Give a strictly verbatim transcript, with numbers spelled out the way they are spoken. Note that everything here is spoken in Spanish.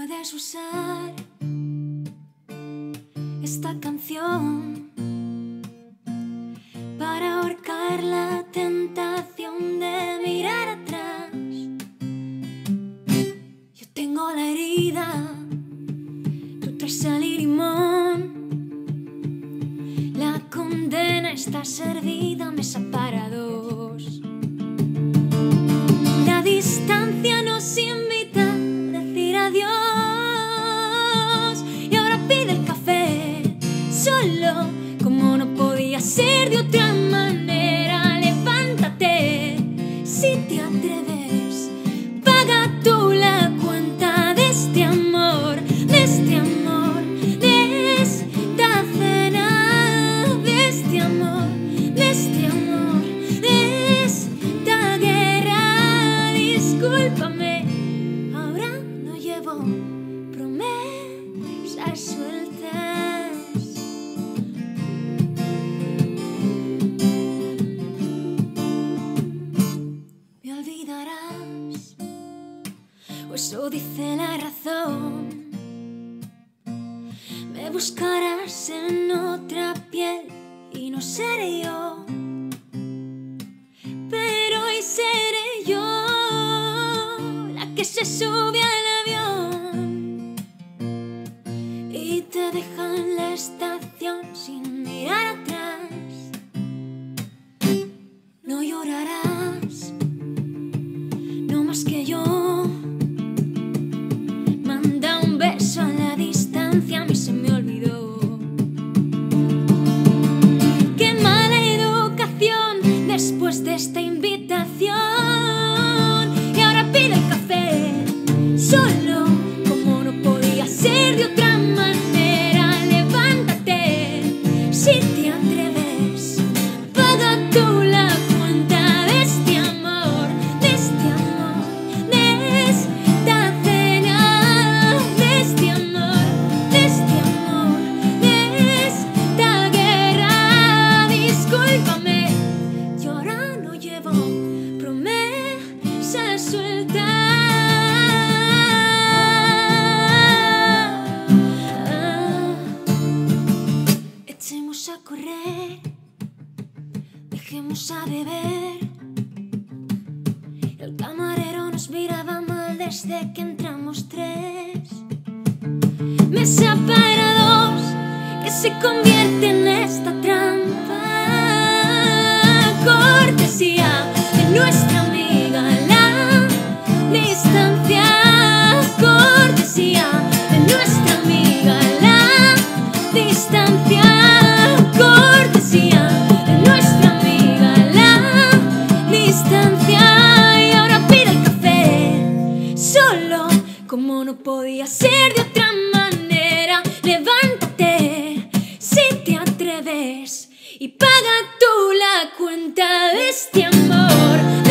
Puedes usar esta canción para ahorcar la tentación de mirar atrás. Yo tengo la herida, tú traes sal y limón. La condena está servida, mesa para dos. La distancia nos invita a decir adiós. Y ahora pide el café solo, como no podía ser de otra manera. Levántate si te atreves, paga tú la cuenta de este amor, de este amor, de esta cena, de este amor, de este amor, de esta guerra. Discúlpame, ahora no llevo promesas sueltas. Me olvidarás, o eso dice la razón. Me buscarás en otra piel y no seré yo, pero hoy seré yo la que se sube al avión y te deja en la estación sin mirar atrás. No llorarás, no más que yo. Manda un beso a la distancia, a mí se me olvidó. Qué mala educación después de esta invitación. Y ahora pide el café solo, como no podía ser de otra manera. Levántate si te atreves, paga tú la cuenta de este amor, de este amor, de esta cena, de este amor, de este amor, de esta guerra. Discúlpame, yo ahora no llevo promesas sueltas. Echemos a correr, dejemos a beber. El camarero nos miraba mal desde que entramos tres. Mesa para dos, que se convierte en esta trampa. Cortesía de nuestra amiga la distancia. Cortesía de nuestra amiga la distancia. Cortesía de nuestra amiga la distancia. Y ahora pide el café solo, como no podía ser de otra manera. Levántate si te atreves y paga tú la cuenta de este amor.